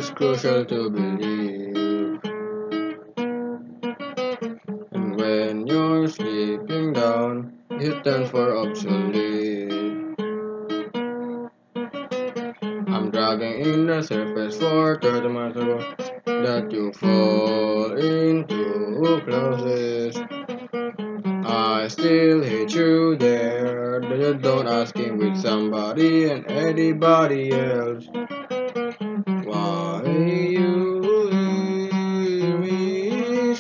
is crucial to believe. And when you're sleeping down, it turns for obsolete. I'm dragging in the surface for 30 miles ago that you fall into closest. I still hate you there. You don't asking with somebody and anybody else. Why you hear me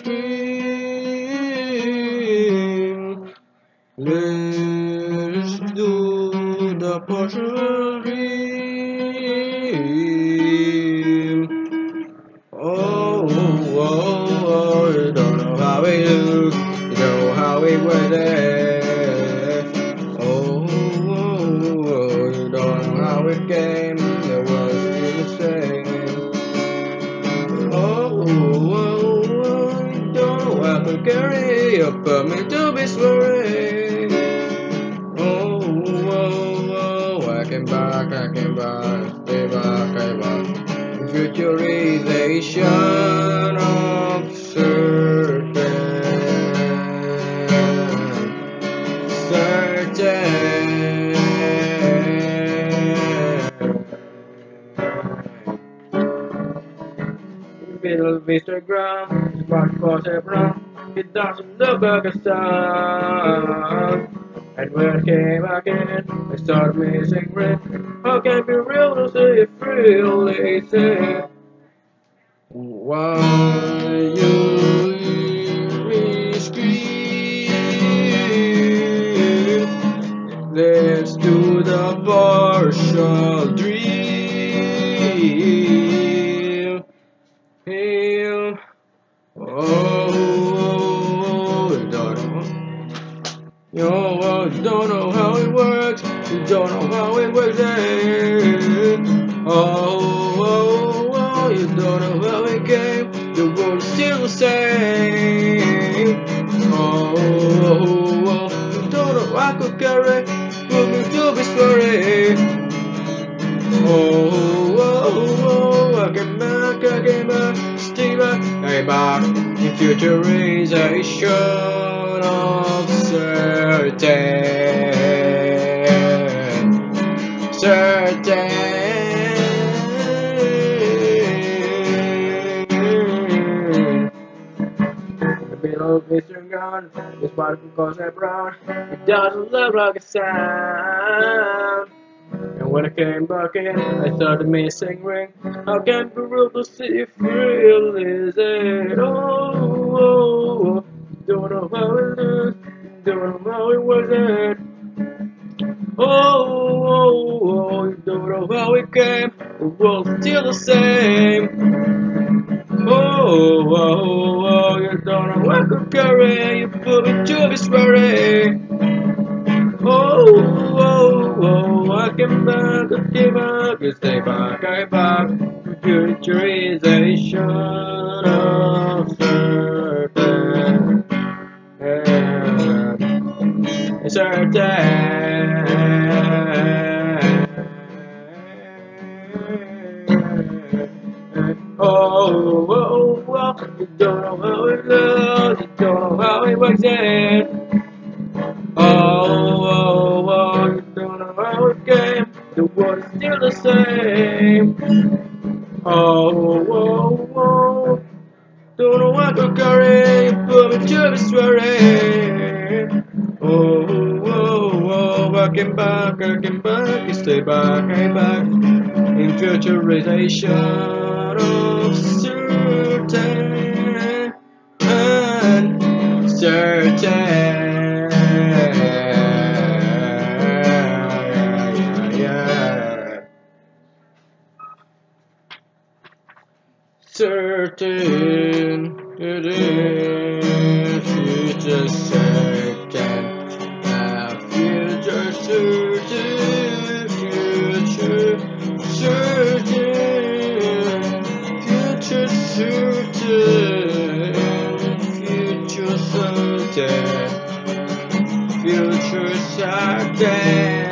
scream? Let's do the partial dream. Oh, oh, oh, you don't know how it looks, you don't know how it was there. Oh, oh, oh, you don't know how it came, the world is the same. Oh, oh, oh, you don't know how to carry a permit to be sweary. Oh, oh, oh, I came back, stay back, I back. Futurization of middle of Instagram, smartphones around, it doesn't look like a sound. And when I came back in, I started missing ring. How can it be real to say it really say? Why you hear me scream? Let's do the partial dream. Heal. Oh, you don't know. You don't know how it works. You don't know how it works. Oh, you don't know how it came. The world is still the same. Oh, you don't know I could carry. Put me to be sorry. Oh, I came back, stay back, I back in futurization of certain. The middle of Mr. Gun is part of concept brown. It doesn't look like a sound. And when I came back in, I saw the missing ring. How can it be real to see if real is it? Oh, don't know how it looks, don't know how it was it. Oh, you don't know how it came, the world's still the same. Oh, you don't know I could carry, you put me to be sweary. Oh, I came back, I came back, you stay back, I back. Futurization of certain. Oh, you don't know how it looks, you don't know how it works it. Oh, you don't know how it came, the world is still the same. Oh, don't know what to carry, put me to be sweary. Oh, I came back, you stay back, I back. In futurization of certain, it is future certain, future certain, future certain, future certain, future certain, future certain.